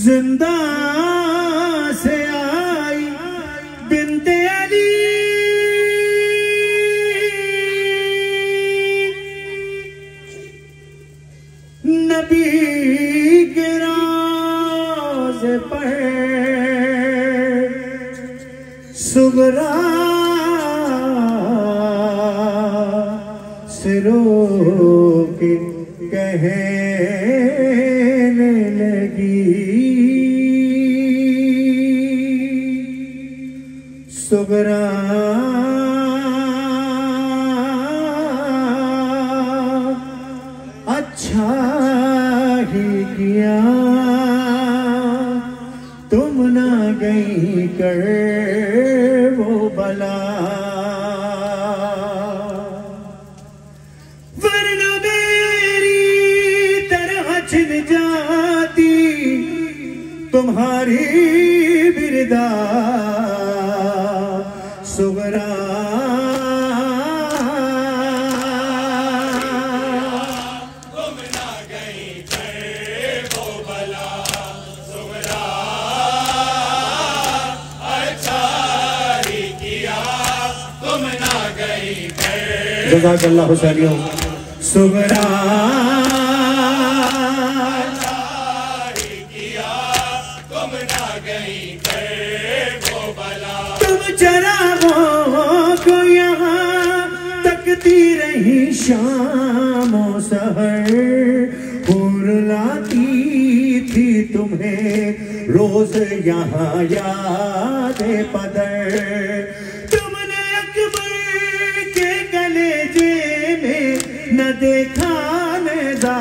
जिंदा से आई बिन्ते अली नबी के राज पर सुगरा सिरो के कहने लगी सुगरा अच्छा ही किया तुम ना गई कर वो बला वरना मेरी तरह छिन जाती तुम्हारी बिरदा सुगरा तुम ना गई कर वो बला सुगरा अच्छा ही किया तुम ना गई कर जज़ाकल्लाह हुसैनियों सुगरा अच्छा ही किया तुम ना गई कर वो बला तुम चरागों को यहाँ तकती रही शामों सहर हूर लाती थी तुम्हें रोज यहाँ याद पदर तुमने अकबर के कलेजे में न देखा नज़ा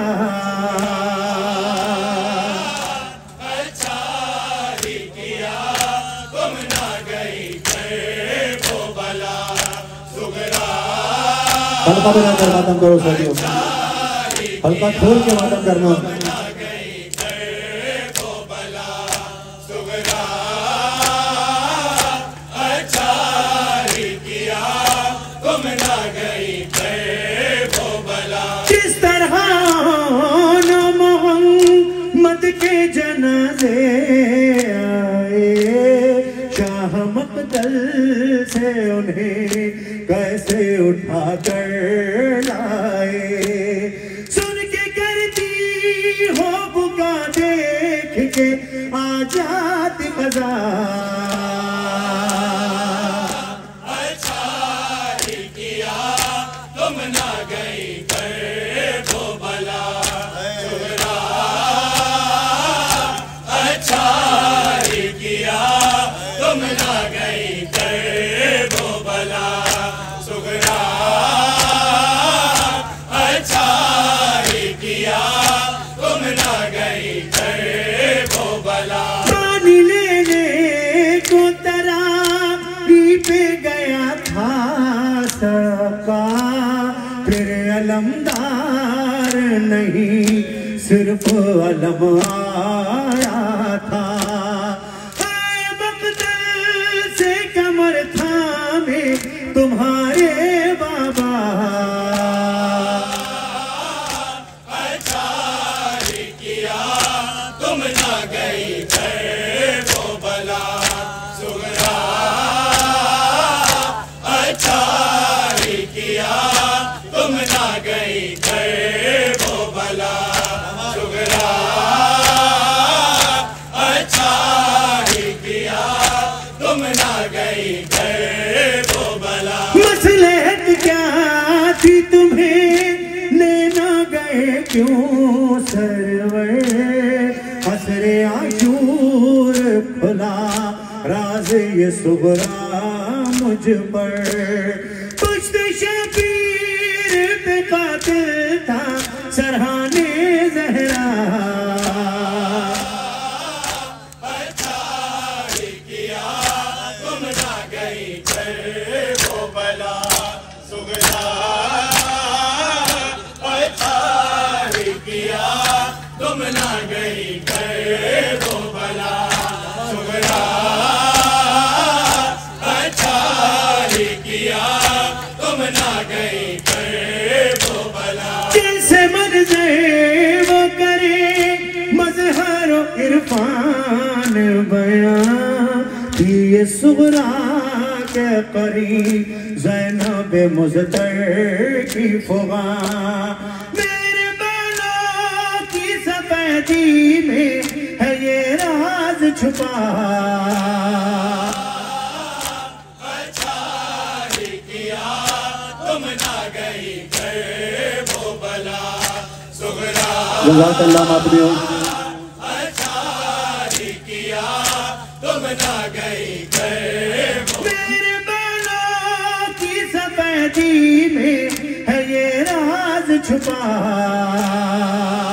अच्छा ही किया तुम ना गई कर वो बला सुगरा हल्का बनाकर मातम करो साथियों हल्का खोल के मातम करना ना गई कर वो बला सुगरा अच्छा ही किया तुम ना गई कर वो बला किस तरह मोहम्मद के जनाजे आए शाह मकदल से उन्हें कैसे उठा कर लाए सुन के करती हो बुका देख के आ जाती कज़ा अच्छा ही किया तुम ना गई कर वो बला सुगरा अच्छा ही किया तुम ना गई कर वो बला सुगरा अच्छा ही किया तुम ना गई कर वो बला पानी लेने को तराई पे गया था सबका फिर अलमदार नहीं सिर्फ अलम आया था हाय मकदल से कमर थामे तुम्हारे बाबा अच्छा ही किया तुम ना गई कर वो बला सुगरा अच्छा ही किया तुम ना गई कर वो बला सुगरा अच्छा ही किया तुम ना गई कर वो बला मसलहत क्या थी तुम्हें लेना गए क्यों सरवर हसरे आशूर खुला राज ये सुगरा मुझ पर पुश्त शबीर पे कातिल था सरहाने जहरा अच्छा ही किया तुम ना गई कर वो बला सुगरा अच्छा ही किया तुम ना गई कर वो बला सुगरा अच्छा ही किया शान बयां थी ये सुगरा के करीब ज़ैनब मुज़्तर की फुगा। मेरे बालों की सफेदी में है ये राज छुपा। अच्छा ही किया तुम ना गई घर वो बला सुगरा। जज़ाकल्लाह मातमी। अच्छा ही किया तुम ना गई घर वो। मेरे बालों की सफेदी में है ये राज छुपा।